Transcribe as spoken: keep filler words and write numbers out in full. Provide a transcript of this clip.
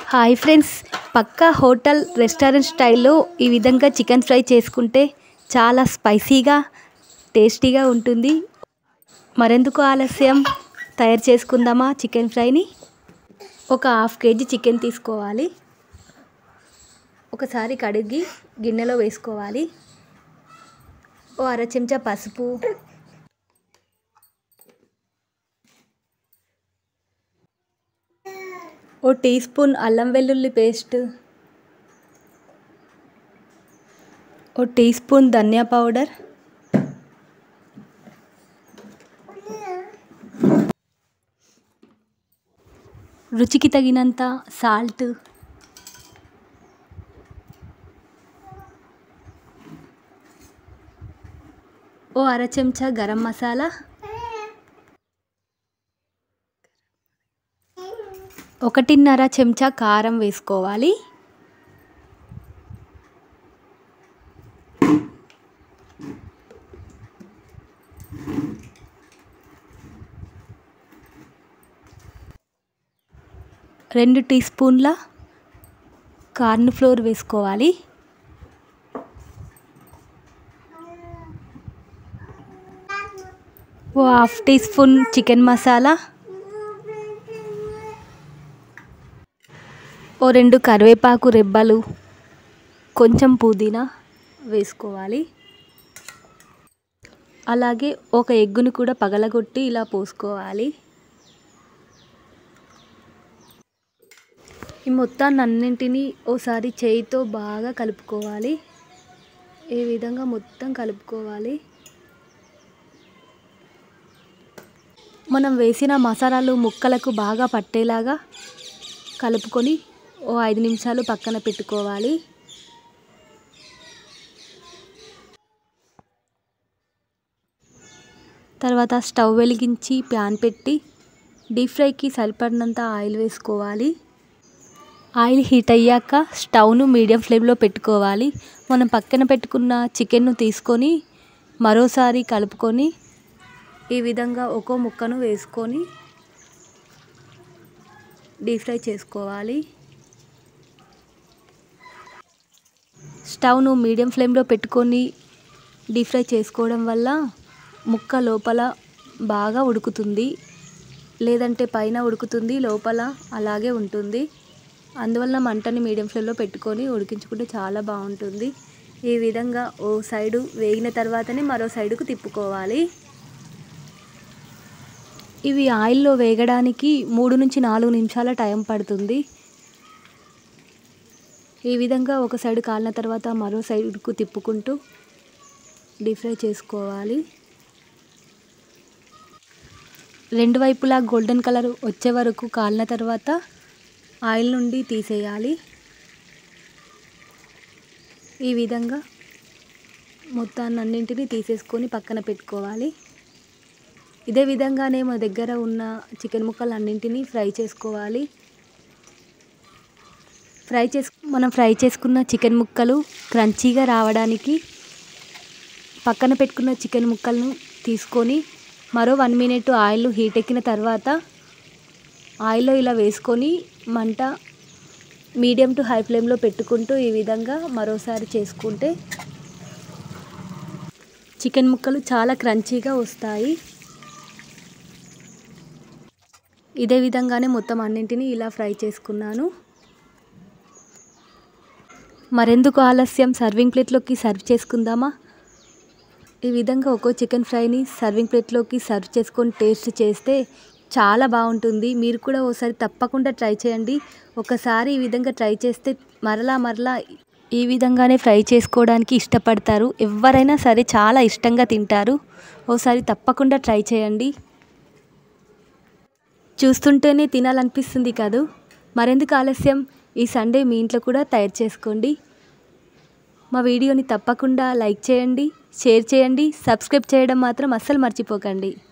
Hi friends, పక్కా hotel restaurant స్టైల్లో ఈ విధంగా చికెన్ ఫ్రై చేసుకుంటే చాలా స్పైసీగా టేస్టీగా ఉంటుంది. మరెందుకు ఆలస్యం, తయారు చేసుకుందామా చికెన్ ఫ్రైని. ఒక హాఫ్ కేజీ చికెన్ తీసుకోవాలి. ఒకసారి కడిగి గిన్నెలో వేసుకోవాలి. ఓ అర చెంచా పసుపు, ఓ టీ స్పూన్ అల్లం వెల్లుల్లి పేస్ట్, ఓ టీ స్పూన్ ధనియా పౌడర్, రుచికి తగినంత సాల్ట్, ఓ అర చెంచా గరం మసాలా, ఒకటిన్నర చెంచా కారం వేసుకోవాలి. రెండు టీ స్పూన్ల కార్న్ ఫ్లోర్ వేసుకోవాలి. ఓ half teaspoon chicken masala, ఓ రెండు కరివేపాకు రెబ్బలు, కొంచెం పుదీనా వేసుకోవాలి. అలాగే ఒక ఎగ్గును కూడా పగలగొట్టి ఇలా పోసుకోవాలి. ఈ మొత్తాన్ని అన్నింటినీ ఓసారి చేయితో బాగా కలుపుకోవాలి. ఈ విధంగా మొత్తం కలుపుకోవాలి. మనం వేసిన మసాలాలు ముక్కలకు బాగా పట్టేలాగా కలుపుకొని ఓ ఐదు నిమిషాలు పక్కన పెట్టుకోవాలి. తర్వాత స్టవ్ వెలిగించి ప్యాన్ పెట్టి డీప్ ఫ్రైకి సరిపడినంత ఆయిల్ వేసుకోవాలి. ఆయిల్ హీట్ అయ్యాక స్టవ్ను మీడియం ఫ్లేమ్లో పెట్టుకోవాలి. మనం పక్కన పెట్టుకున్న చికెన్ను తీసుకొని మరోసారి కలుపుకొని ఈ విధంగా ఒక్కో ముక్కను వేసుకొని డీప్ ఫ్రై చేసుకోవాలి. స్టవ్ను మీడియం ఫ్లేమ్లో పెట్టుకొని డీప్ ఫ్రై చేసుకోవడం వల్ల ముక్క లోపల బాగా ఉడుకుతుంది, లేదంటే పైన ఉడుకుతుంది, లోపల అలాగే ఉంటుంది. అందువల్ల మంటని మీడియం ఫ్లేమ్లో పెట్టుకొని ఉడికించుకుంటే చాలా బాగుంటుంది. ఈ విధంగా ఓ సైడు వేగిన తర్వాతనే మరో సైడుకు తిప్పుకోవాలి. ఇవి ఆయిల్లో వేగడానికి మూడు నుంచి నాలుగు నిమిషాల టైం పడుతుంది. ఈ విధంగా ఒక సైడు కాలిన తర్వాత మరో సైడుకు తిప్పుకుంటూ డీప్ ఫ్రై చేసుకోవాలి. రెండు వైపులా గోల్డెన్ కలర్ వచ్చే వరకు కాలిన తర్వాత ఆయిల్ నుండి తీసేయాలి. ఈ విధంగా మొత్తాన్ని అన్నింటినీ తీసేసుకొని పక్కన పెట్టుకోవాలి. ఇదే విధంగానే మన దగ్గర ఉన్న చికెన్ ముక్కలు అన్నింటినీ ఫ్రై చేసుకోవాలి. ఫ్రై చేసు మనం ఫ్రై చేసుకున్న చికెన్ ముక్కలు క్రంచీగా రావడానికి పక్కన పెట్టుకున్న చికెన్ ముక్కలను తీసుకొని మరో వన్ మినిట్ ఆయిల్ హీట్ ఎక్కిన తర్వాత ఆయిల్లో ఇలా వేసుకొని మంట మీడియం టు హై ఫ్లేమ్లో పెట్టుకుంటూ ఈ విధంగా మరోసారి చేసుకుంటే చికెన్ ముక్కలు చాలా క్రంచీగా వస్తాయి. ఇదే విధంగానే మొత్తం అన్నింటినీ ఇలా ఫ్రై చేసుకున్నాను. మరెందుకు ఆలస్యం, సర్వింగ్ ప్లేట్లోకి సర్వ్ చేసుకుందామా. ఈ విధంగా ఒక్కో చికెన్ ఫ్రైని సర్వింగ్ ప్లేట్లోకి సర్వ్ చేసుకొని టేస్ట్ చేస్తే చాలా బాగుంటుంది. మీరు కూడా ఓసారి తప్పకుండా ట్రై చేయండి. ఒకసారి ఈ విధంగా ట్రై చేస్తే మరలా మరలా ఈ విధంగానే ఫ్రై చేసుకోవడానికి ఇష్టపడతారు. ఎవరైనా సరే చాలా ఇష్టంగా తింటారు. ఓసారి తప్పకుండా ట్రై చేయండి. చూస్తుంటేనే తినాలనిపిస్తుంది కాదు. మరెందుకు ఆలస్యం, ఈ సండే మీ ఇంట్లో కూడా తయారు చేసుకోండి. మా వీడియోని తప్పకుండా లైక్ చేయండి, షేర్ చేయండి, సబ్స్క్రైబ్ చేయడం మాత్రం అస్సలు మర్చిపోకండి.